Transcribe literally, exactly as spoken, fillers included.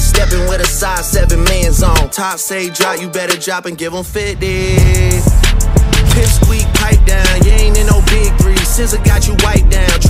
stepping with a size seven man's on. Top say drop, you better drop and give them fifty. Pip squeak, pipe down, you ain't in no big three. Scissor got you wiped down.